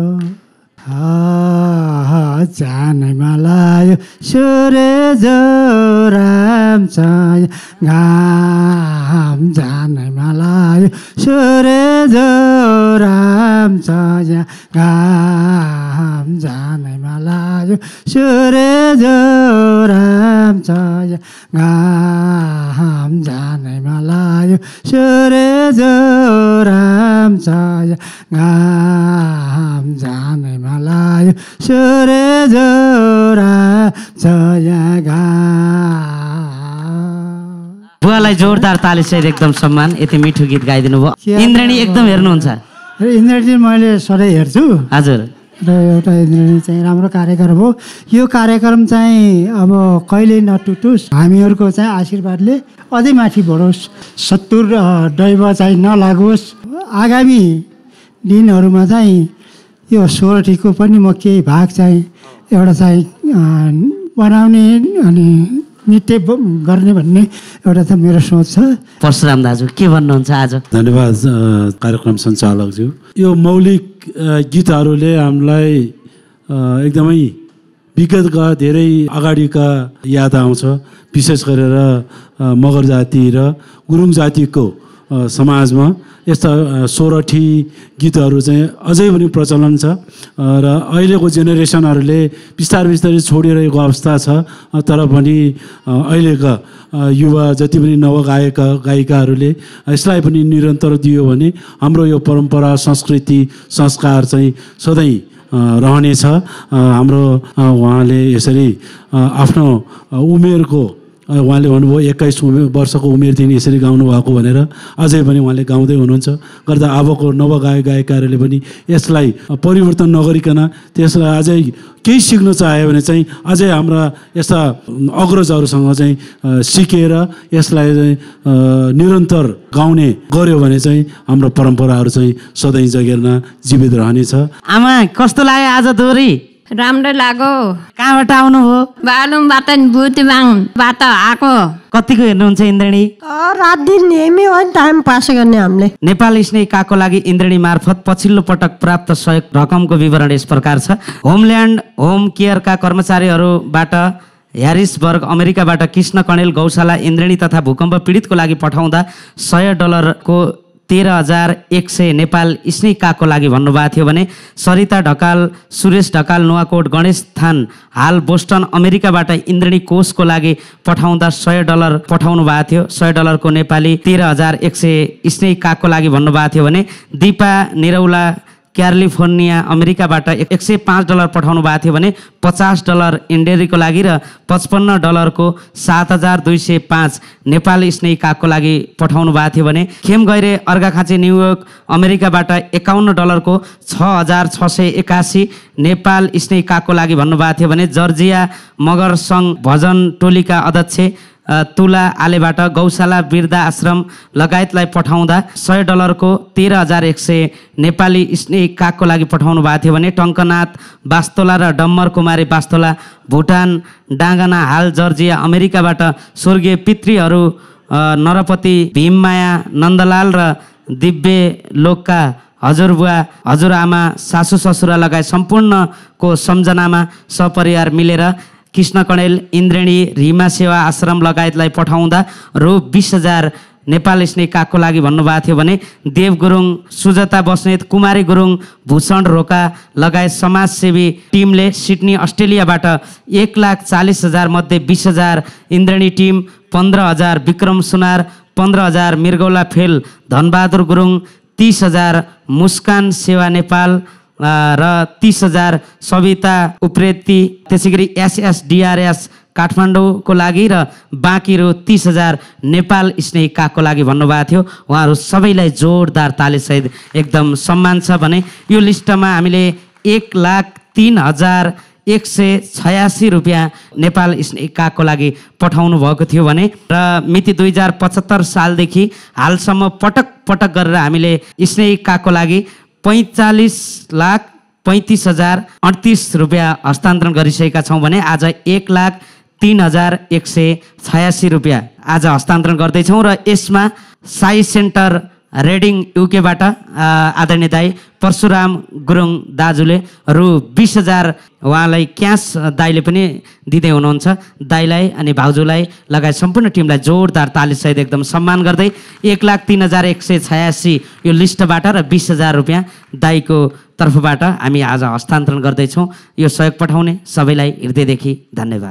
जानैमा लायो सूरज राम छाया घाम जानैमा लायो सूरज राम छाया घाम जानैमा लायो सूरज राम छाया घाम जानैमा लायो सूरज राम छाया घाम जानैमा लायो सूरज राम छाया घाम। बुवालाई जोरदार ताली सहित एकदम सम्मान। यति मिठो गीत गाइदिनु भयो। इन्द्रेणी एकदम हेर्नुहुन्छ? इन्द्रेणी मैले सधैँ हेर्छु हजुर। र एउटा इन्द्रेणी चाहिँ राम्रो कार्यक्रम हो। यो कार्यक्रम चाहिँ अब कहिले नटुटोस्, हामीहरूको चाहिँ आशीर्वादले अझै माथि बढोस्, शत्रु दैव चाहिँ नलागोस्। आगामी दिनहरूमा चाहिँ यो सोरठीको पनि म केही भाग चाहिँ एउटा चाहिँ बनाउने अनि नृत्य गर्ने भन्ने एउटा त मेरो सोच छ। परशुराम दाजु के भन्नुहुन्छ आज? धन्यवाद कार्यक्रम सञ्चालकज्यू। यो मौलिक गीतहरूले हामीलाई एकदमै विगतका धेरै अगाडिका याद आउँछ। विशेष गरेर मगर जाति र गुरुङ जातिको समाजमा यस्ता सोरठी गीतहरू चाहिँ अझै पनि प्रचलन छ र अहिलेको जेनेरेसनहरूले बिस्तारै बिस्तारै छोडिरहेको अवस्था छ। तर पनि अहिलेका युवा जति पनि नवगायक गायिकाहरूले यसलाई पनि निरन्तर दियो भने हाम्रो यो परम्परा संस्कृति संस्कार चाहिँ सधैँ रहनेछ। हाम्रो उहाँले यसरी आफ्नो उमेरको उहाँले भन्नुभयो एक्काइस उमेर वर्षको उमेरदेखि यसरी गाउनु भएको भनेर अझै पनि उहाँले गाउँदै हुनुहुन्छ। गर्दा अबको नवगायक गायिकाहरूले पनि यसलाई परिवर्तन नगरिकन त्यसलाई अझै केही सिक्न चाह्यो भने चाहिँ अझै हाम्रा यस्ता अग्रजहरूसँग चाहिँ सिकेर यसलाई निरन्तर गाउने गऱ्यो भने चाहिँ हाम्रो परम्पराहरू चाहिँ सधैँ जगेर्ना जीवित रहनेछ। आमा कस्तो लाग्यो आज दोहोरी? राम्रो लाग्यो। कहाँबाट आउनुभयो? बालुङबाट बुतिबाङबाट आएको। कतिको हेर्नुहुन्छ इन्द्रेणी? रात दिन हेमी हो नि, टाइम पास गर्ने हामीले। नेपाल स्नेही काको लागि इन्द्रेणी मार्फत पछिल्लो पटक प्राप्त सहयोग रकमको विवरण यस प्रकार छ। होमल्यान्ड होम केयरका कर्मचारीहरूबाट ह्यारिसबर्ग अमेरिकाबाट कृष्ण कणेल गौशाला इन्द्रेणी तथा भूकम्प पीडितको लागि पठाउँदा सय डलरको तेह्र हजार एक सय नेपाल स्नेही कागको लागि भन्नुभएको थियो भने सरिता ढकाल सुरेश ढकाल नुवाकोट गणेश थान हाल बोस्टन अमेरिकाबाट इन्द्रेणी कोषको लागि पठाउँदा सय डलर पठाउनु भएको थियो। सय डलरको नेपाली तेह्र हजार एक सय स्नेही कागको लागि भन्नुभएको थियो भने दिपा निरौला क्यालिफोर्निया अमेरिकाबाट एक सय पाँच डलर पठाउनु भएको थियो भने पचास डलर इन्डेरीको लागि र पचपन्न डलरको सात हजार दुई सय पाँच नेपाल स्नेही कागको लागि पठाउनु भएको थियो भने खेम गैरे अर्घाखाँची न्युयोर्क अमेरिकाबाट एकाउन्न डलरको छ हजार छ सय एकासी नेपाल स्नेही कागको लागि भन्नुभएको थियो भने जर्जिया मगर सङ्घ भजन टोलीका अध्यक्ष तुला आलेबाट गौशाला वृद्ध आश्रम लगायतलाई पठाउँदा सय डलरको तेह्र हजार एक सय नेपाली स्नेही कागको लागि पठाउनु भएको थियो भने टङ्कनाथ बास्तोला र डम्बर कुमारी बास्तोला भुटान डाँगना हाल जर्जिया अमेरिकाबाट स्वर्गीय पितृहरू नरपति भीममाया नन्दलाल र दिव्य लोकका हजुरबुवा हजुरआमा सासु ससुरा लगायत सम्पूर्णको सम्झनामा सपरिवार मिलेर कृष्ण कणेल इन्द्रेणी रिमा सेवा आश्रम लगायतलाई पठाउँदा रु बिस हजार नेपाल स्नेही कागको लागि भन्नुभएको थियो भने देव गुरुङ सुजता बस्नेत कुमारी गुरुङ भूषण रोका लगायत समाजसेवी टिमले सिडनी अस्ट्रेलियाबाट एक लाख चालिस हजार मध्ये बिस हजार इन्द्रेणी टिम पन्ध्र हजार विक्रम सुनार पन्ध्र हजार मृगौला फेल धनबहादुर गुरुङ तीस हजार मुस्कान सेवा नेपाल र तीस हजार सविता उप्रेती त्यसै गरी एसएसडिआरएस काठमाडौँको लागि र बाँकी रु तिस हजार नेपाल स्नेही कागको लागि भन्नुभएको थियो। उहाँहरू सबैलाई जोरदार तालीसहित एकदम सम्मान छ भने यो लिस्टमा हामीले एक लाख तिन हजार एक सय छयासी रुपियाँ नेपाल स्नेही कागको लागि पठाउनु भएको थियो भने र मिति दुई हजार पचहत्तर सालदेखि हालसम्म पटक पटक गरेर हामीले स्नेही कागको लागि पैँचालिस लाख पैँतिस हजार अडतिस रुपियाँ हस्तान्तरण गरिसकेका छौँ भने आज एक लाख तिन हजार एक सय छयासी रुपियाँ आज हस्तान्तरण गर्दैछौँ र यसमा साई सेन्टर रेडिङ युकेबाट आदरणीय दाई परशुराम गुरुङ दाजुले रु बिस हजार उहाँलाई क्यास दाईले पनि दिँदै हुनुहुन्छ। दाईलाई अनि भाउजूलाई लगायत सम्पूर्ण टिमलाई जोरदार तालीसहित एकदम सम्मान गर्दै एक लाख तिन हजार एक सय छयासी यो लिस्टबाट र बिस हजार रुपियाँ दाईको तर्फबाट हामी आज हस्तान्तरण गर्दैछौँ। यो सहयोग पठाउने सबैलाई हृदयदेखि धन्यवाद।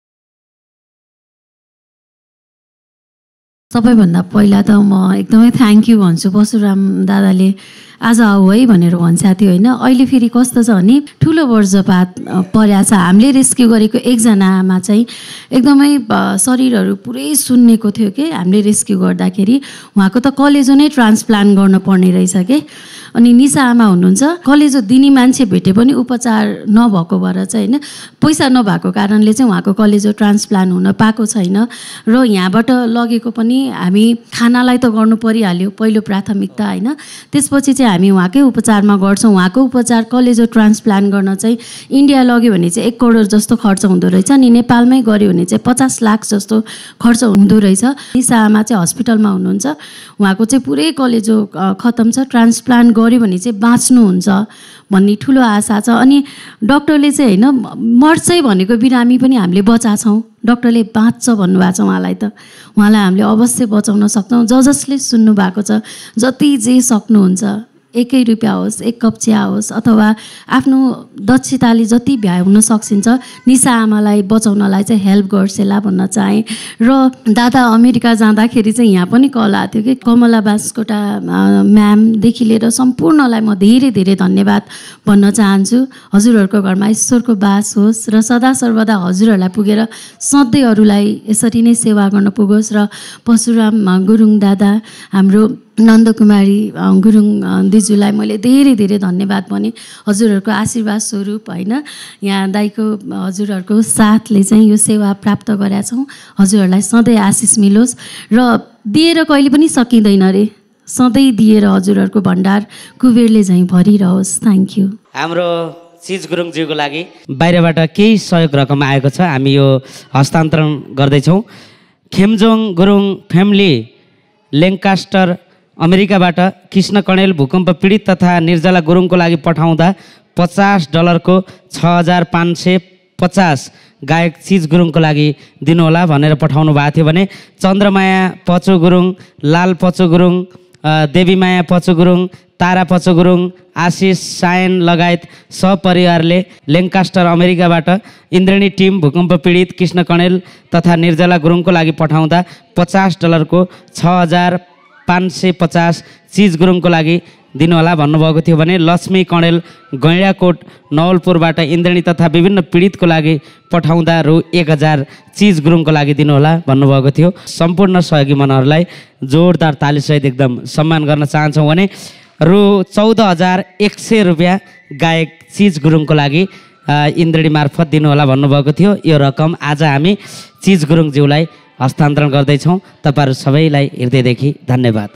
सबैभन्दा पहिला त म एकदमै थ्याङ्क यू भन्छु, परशुराम दादाले आज आऊ है भनेर भन्छ थियो होइन। अहिले फेरि कस्तो छ भने ठुलो वज्रपात परेको छ। हामीले रेस्क्यु गरेको एकजना आमा चाहिँ एकदमै शरीरहरू पुरै सुन्नेको थियो कि हामीले रेस्क्यु गर्दाखेरि उहाँको त कलेजो नै ट्रान्सप्लान्ट गर्नुपर्ने रहेछ कि। अनि निशा आमा हुनुहुन्छ, कलेजो दिने मान्छे भेटे पनि उपचार नभएको भएर चाहिँ होइन पैसा नभएको कारणले चाहिँ उहाँको कलेजो ट्रान्सप्लान्ट हुन पाएको छैन र यहाँबाट लगेको पनि हामी खानालाई त गर्नु परिहाल्यो पहिलो प्राथमिकता होइन। त्यसपछि चाहिँ हामी उहाँकै उपचारमा गर्छौँ। उहाँको उपचार कलेजो ट्रान्सप्लान्ट गर्न चाहिँ इन्डिया लग्यो भने चाहिँ एक करोड जस्तो खर्च हुँदो रहेछ अनि नेपालमै गऱ्यो भने चाहिँ पचास लाख जस्तो खर्च हुँदो रहेछ। निशा आमा चाहिँ हस्पिटलमा हुनुहुन्छ, उहाँको चाहिँ पुरै कलेजो खतम छ, ट्रान्सप्लान्ट गऱ्यो भने चाहिँ बाँच्नुहुन्छ भन्ने ठुलो आशा छ। अनि डक्टरले चाहिँ होइन मर्छै भनेको बिरामी पनि हामीले बचाछौँ, डक्टरले बाँच्छ भन्नुभएको छ उहाँलाई, त उहाँलाई हामीले अवश्य बचाउन सक्छौँ। ज जसले सुन्नुभएको छ जति जे सक्नुहुन्छ एकै रुपियाँ होस् एक कप चिया होस् अथवा आफ्नो दक्षताले जति भ्याउन सकिन्छ निशा आमालाई बचाउनलाई चाहिँ हेल्प गर्छेला भन्न चाहेँ। र दादा अमेरिका जाँदाखेरि चाहिँ यहाँ पनि कल आएको थियो कि कमला बास्कोटा म्यामदेखि लिएर सम्पूर्णलाई म धेरै धेरै धन्यवाद भन्न चाहन्छु। हजुरहरूको घरमा ईश्वरको बास होस् र सदा सर्वदा हजुरहरूलाई पुगेर सधैँ अरूलाई यसरी नै सेवा गर्न पुगोस्। र परशुराम गुरुङ दादा हाम्रो नन्दकुमारी गुरुङ दिजुलाई मैले धेरै धेरै धन्यवाद भने हजुरहरूको आशीर्वाद स्वरूप होइन यहाँ दाईको हजुरहरूको साथले चाहिँ यो सेवा प्राप्त गरेका छौँ। हजुरहरूलाई सधैँ आशिष मिलोस् र दिएर कहिले पनि सकिँदैन रे, सधैँ दिएर हजुरहरूको भण्डार कुबेरले झैँ भरिरहोस्। Thank you. हाम्रो चिज गुरुङज्यूको लागि बाहिरबाट केही सहयोग रकम आएको छ, हामी यो हस्तान्तरण गर्दैछौँ। खेमजोङ गुरुङ फ्यामिली ल्याङ्कास्टर अमेरिकाबाट कृष्ण कणेल भूकम्प पीडित तथा निर्जला गुरुङको लागि पठाउँदा पचास डलरको छ हजार पाँच सय पचास गायक चिज गुरुङको लागि दिनुहोला भनेर पठाउनु भएको थियो भने चन्द्रमाया पचो गुरुङ, लाल पचो गुरुङ, देवीमाया पचो गुरुङ, तारा पचो गुरुङ, आशिष सायन लगायत सपरिवारले ल्याङ्कास्टर अमेरिकाबाट इन्द्रणी टिम भूकम्प पीडित कृष्ण कणेल तथा निर्जला गुरुङको लागि पठाउँदा पचास डलरको छ हजार पाँच सय पचास चिज गुरुङको लागि दिनुहोला भन्नुभएको थियो भने लक्ष्मी कणेल गैँडाकोट नवलपुरबाट इन्द्रणी तथा विभिन्न पीडितको लागि पठाउँदा रु एक हजार चिज गुरुङको लागि दिनुहोला भन्नुभएको थियो। सम्पूर्ण सहयोगी मनहरूलाई जोरदार तालीसहित एकदम सम्मान गर्न चाहन्छौँ भने रु चौध हजार एक सय रुपियाँ गायक चिज गुरुङको लागि इन्द्रणी मार्फत दिनुहोला भन्नुभएको थियो। यो रकम आज हामी चिज गुरुङज्यूलाई हस्तान्तरण गर्दैछौँ। तपाईँहरू सबैलाई हृदयदेखि धन्यवाद।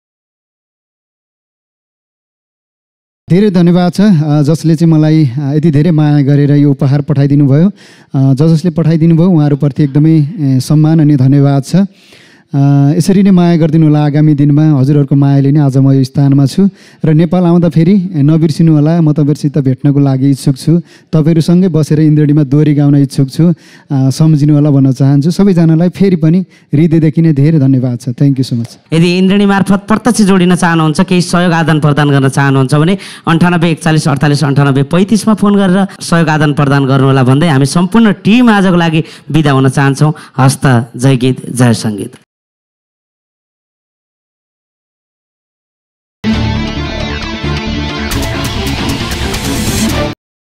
धेरै धन्यवाद छ जसले चाहिँ मलाई यति धेरै माया गरेर यो उपहार पठाइदिनु भयो। ज जसले पठाइदिनु भयो उहाँहरूप्रति एकदमै सम्मान अनि धन्यवाद छ। यसरी नै माया गरिदिनु होला। आगामी दिनमा हजुरहरूको मायाले नै आज म यो स्थानमा छु र नेपाल आउँदाखेरि नबिर्सिनु होला। म तपाईँहरूसित भेट्नको लागि इच्छुक छु, तपाईँहरूसँगै बसेर इन्द्रडीमा दोहोरी गाउन इच्छुक छु, सम्झिनु होला भन्न चाहन्छु। सबैजनालाई फेरि पनि हृदयदेखि नै धेरै धन्यवाद छ। Thank you so much. यदि इन्द्रणी मार्फत प्रत्यक्ष जोडिन चाहनुहुन्छ, केही सहयोग आदान प्रदान गर्न चाहनुहुन्छ भने अन्ठानब्बे एकचालिस अडतालिस अन्ठानब्बे पैँतिसमा फोन गरेर सहयोग आदान प्रदान गर्नुहोला भन्दै हामी सम्पूर्ण टिम आजको लागि बिदा हुन चाहन्छौँ। हस्त, जय गीत, जय सङ्गीत।